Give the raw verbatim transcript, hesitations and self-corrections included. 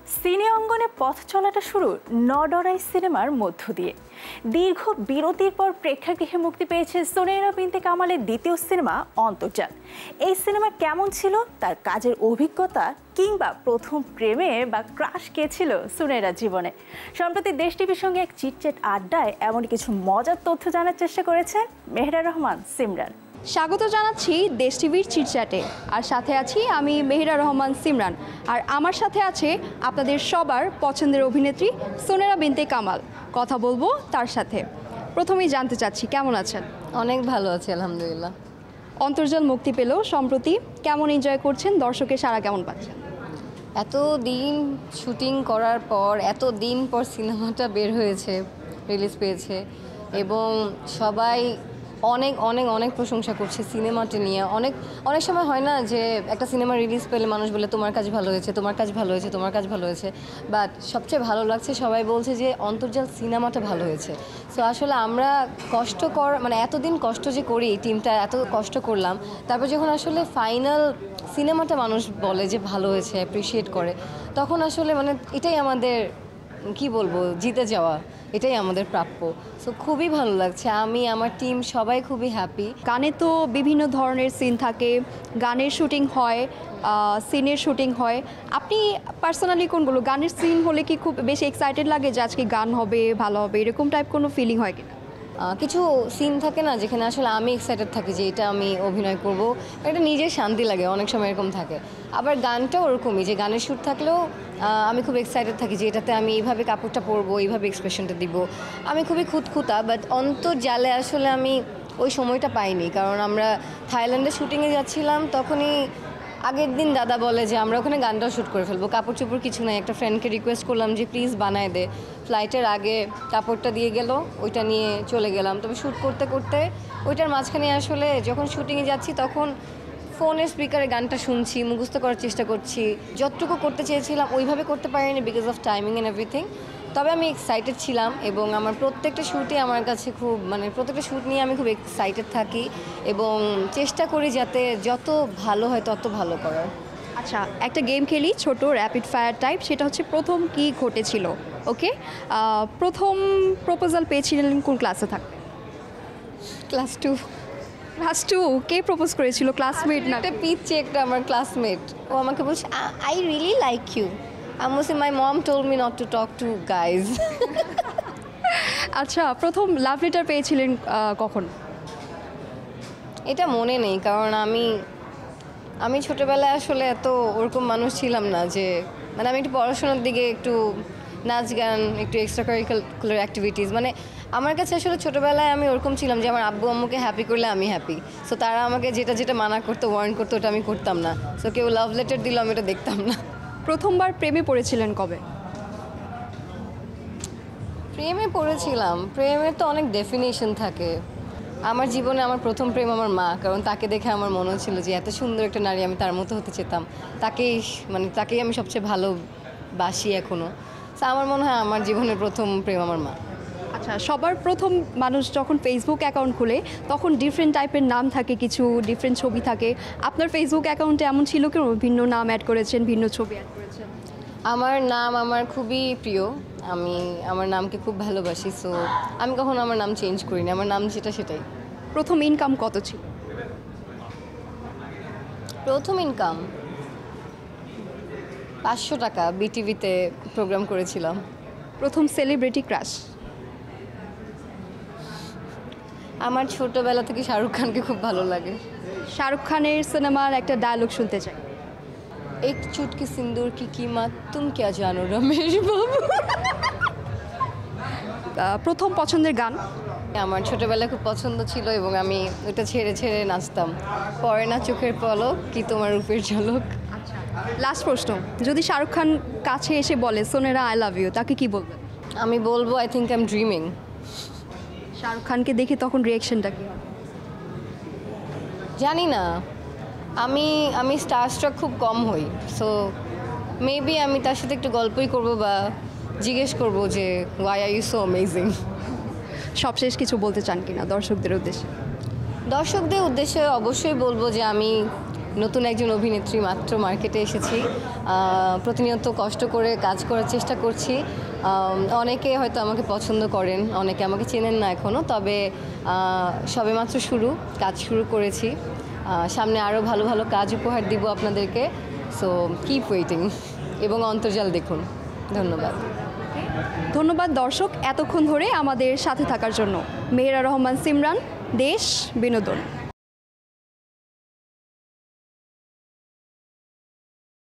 সিনে অঙ্গনে পথ চলাটা শুরু নডরাই সিনেমার মধ্য দিয়ে। দীর্ঘ বিরতির পর প্রেক্ষাগৃহে মুক্তি পেয়েছে সুনেরা বিনতে কামালের দ্বিতীয় সিনেমা অন্তর্জাল। এই সিনেমা কেমন ছিল, তার কাজের অভিজ্ঞতা কিংবা প্রথম প্রেমে বা ক্রাশ কে ছিল সুনেরা জীবনে, সম্প্রতি দেশ টিভির সঙ্গে এক চিটচ্যাট আড্ডায় এমন কিছু মজার তথ্য জানার চেষ্টা করেছেন মেহেরা রহমান সিমরান। স্বাগত জানাচ্ছি দেশ টিভির চিটচ্যাটে, আর সাথে আছি আমি মেহেরা রহমান সিমরান, আর আমার সাথে আছে আপনাদের সবার পছন্দের অভিনেত্রী সুনেরা বিনতে কামাল। কথা বলবো তার সাথে। প্রথমেই জানতে চাচ্ছি কেমন আছেন? অনেক ভালো আছি আলহামদুলিল্লাহ। অন্তর্জাল মুক্তি পেল সম্প্রতি, কেমন এনজয় করছেন? দর্শকের সাড়া কেমন পাচ্ছেন? এত দিন শুটিং করার পর এত দিন পর সিনেমাটা বের হয়েছে, রিলিজ পেয়েছে, এবং সবাই অনেক অনেক অনেক প্রশংসা করছে সিনেমাটি নিয়ে। অনেক অনেক সময় হয় না যে একটা সিনেমা রিলিজ পেলে মানুষ বলে তোমার কাজ ভালো হয়েছে, তোমার কাজ ভালো হয়েছে, তোমার কাজ ভালো হয়েছে, বাট সবচেয়ে ভালো লাগছে সবাই বলছে যে অন্তর্জাল সিনেমাটা ভালো হয়েছে। সো আসলে আমরা কষ্ট কর মানে এতদিন কষ্ট যে করি, টিমটা এত কষ্ট করলাম, তারপর যখন আসলে ফাইনাল সিনেমাটা মানুষ বলে যে ভালো হয়েছে, অ্যাপ্রিসিয়েট করে, তখন আসলে মানে এটাই আমাদের কি বলবো জিতে যাওয়া, এটাই আমাদের প্রাপ্য। সো খুবই ভালো লাগছে, আমি আমার টিম সবাই খুবই হ্যাপি। গানে তো বিভিন্ন ধরনের সিন থাকে, গানের শুটিং হয়, সিনের শুটিং হয়। আপনি পার্সোনালি কোনগুলো, গানের সিন হলে কি খুব বেশি এক্সাইটেড লাগে যে আজকে গান হবে, ভালো হবে, এরকম টাইপ কোনো ফিলিং হয় কিনা? কিছু সিন থাকে না যেখানে আসলে আমি এক্সাইটেড থাকি যে এটা আমি অভিনয় করব, এটা নিজের শান্তি লাগে, অনেক সময় এরকম থাকে। আবার গানটাও ওরকমই, যে গানের শ্যুট থাকলেও আমি খুব এক্সাইটেড থাকি যে এটাতে আমি এইভাবে কাপড়টা পরবো, এইভাবে এক্সপ্রেশনটা দিব। আমি খুবই খুঁতখুঁতা, বাট অন্তর্জালে আসলে আমি ওই সময়টা পাইনি, কারণ আমরা থাইল্যান্ডে শুটিংয়ে যাচ্ছিলাম। তখনই আগের দিন দাদা বলে যে আমরা ওখানে গানটাও শ্যুট করে ফেলবো, কাপড় চোপড় কিছু নাই। একটা ফ্রেন্ডকে রিকোয়েস্ট করলাম যে প্লিজ বানায় দে, ফ্লাইটের আগে কাপড়টা দিয়ে গেল, ওইটা নিয়ে চলে গেলাম। তবে শ্যুট করতে করতে ওইটার মাঝখানে আসলে যখন শুটিংয়ে যাচ্ছি তখন ফোনের স্পিকারে গানটা শুনছি, মুখস্থ করার চেষ্টা করছি। যতটুকু করতে চেয়েছিলাম ওইভাবে করতে পারিনি because of timing and everything. তবে আমি এক্সাইটেড ছিলাম, এবং আমার প্রত্যেকটা শ্যুটে আমার কাছে খুব মানে প্রত্যেকটা শ্যুট নিয়ে আমি খুব এক্সাইটেড থাকি, এবং চেষ্টা করি যাতে যত ভালো হয় তত ভালো করার। আচ্ছা, একটা গেম খেলি, ছোট র্যাপিড ফায়ার টাইপ, সেটা হচ্ছে প্রথম কি ঘটেছিল। ওকে, প্রথম প্রপোজাল পেয়েছিলেন কোন ক্লাসে থাকতে? Class two. Class two? কে প্রপোজ করেছিল, ক্লাসমেট না? একটা পিচ্ছে একটা আমার ক্লাসমেট, ও আমাকে বলছে আই রিয়েলি লাইক ইউ। আমি বলছি my mom told me not to talk to guys. আচ্ছা, প্রথম লাভ লেটার পেয়েছিলেন কখন? এটা মনে নেই, কারণ আমি আমি ছোটোবেলায় আসলে এত ওরকম মানুষ ছিলাম না, যে মানে আমি একটু পড়াশোনার দিকে, একটু নাচ গান, একটু এক্সট্রা কারিকুলার অ্যাক্টিভিটিস, মানে আমার কাছে আসলে ছোটোবেলায় আমি ওরকম ছিলাম যে আমার আব্বু আম্মুকে হ্যাপি করলে আমি হ্যাপি। সো তারা আমাকে যেটা যেটা মানা করতো, ওয়ার্ন করতো, ওটা আমি করতাম না। সো কেউ লাভ লেটার দিল আমি এটা দেখতাম না। প্রথমবার প্রেমে পড়েছিলেন কবে? প্রেমে পড়েছিলাম, প্রেমের তো অনেক ডেফিনেশন থাকে। আমার জীবনে আমার প্রথম প্রেম আমার মা, কারণ তাকে দেখে আমার মনে হচ্ছিল যে এত সুন্দর একটা নারী, আমি তার মতো হতে চেতাম। তাকেই মানে তাকেই আমি সবচেয়ে ভালোবাসি এখনও। তো আমার মনে হয় আমার জীবনের প্রথম প্রেম আমার মা। আচ্ছা, সবার প্রথম মানুষ যখন ফেসবুক অ্যাকাউন্ট খুলে তখন ডিফারেন্ট টাইপের নাম থাকে, কিছু ডিফারেন্ট ছবি থাকে। আপনার ফেসবুক অ্যাকাউন্টে এমন ছিল কি ভিন্ন নাম অ্যাড করেছেন, ভিন্ন ছবি অ্যাড করেছেন? আমার নাম আমার খুবই প্রিয়, আমি আমার নামকে খুব ভালোবাসি। সো আমি কখনো আমার নাম চেঞ্জ করিনি, আমার নাম যেটা সেটাই। প্রথম ইনকাম কত ছিল? প্রথম ইনকাম পাঁচশো টাকা, বিটিভিতে প্রোগ্রাম করেছিলাম। প্রথম সেলিব্রিটি ক্রাশ? আমার ছোটোবেলা থেকে শাহরুখ খানকে খুব ভালো লাগে। শাহরুখ খানের সিনেমার একটা ডায়লগ শুনতে চাই। এক চুটকি সিন্দুর কি কিমত তুম ক্যা জানো রমেশ বাবু। প্রথম পছন্দের গান? আমার ছোটোবেলায় খুব পছন্দ ছিল, এবং আমি ওটা ছেড়ে ছেড়ে নাচতাম। পরে না চোখের পলক কি তোমার রূপের ঝলক। আচ্ছা, লাস্ট প্রশ্ন, যদি শাহরুখ খান কাছে এসে বলে সোনেরা আই লাভ ইউ, তাকে কি বলবেন? আমি বলবো I think I am dreaming. Shahrukh খানকে দেখে তখন রিয়াকশনটা কি হবে? জানি না, আমি আমি স্টারস্ট্রাক খুব কম হই। সো মেবি আমি তার সাথে একটু গল্পই করব, বা জিজ্ঞেস করব যে why are you so amazing. সবশেষ কিছু বলতে চান কিনা দর্শকদের উদ্দেশ্যে? দর্শকদের উদ্দেশ্যে অবশ্যই বলবো যে আমি নতুন একজন অভিনেত্রী, মাত্র মার্কেটে এসেছি। প্রতিনিয়ত কষ্ট করে কাজ করার চেষ্টা করছি। অনেকে হয়তো আমাকে পছন্দ করেন, অনেকে আমাকে চেনেন না এখনও, তবে সবেমাত্র শুরু, কাজ শুরু করেছি। সামনে আরও ভালো ভালো কাজ উপহার দিব আপনাদেরকে। সো কিপ ওয়েটিং এবং অন্তর্জাল দেখুন। ধন্যবাদ। ধন্যবাদ দর্শক এতক্ষণ ধরে আমাদের সাথে থাকার জন্য। মেহেরা রহমান সিমরান, দেশ বিনোদন।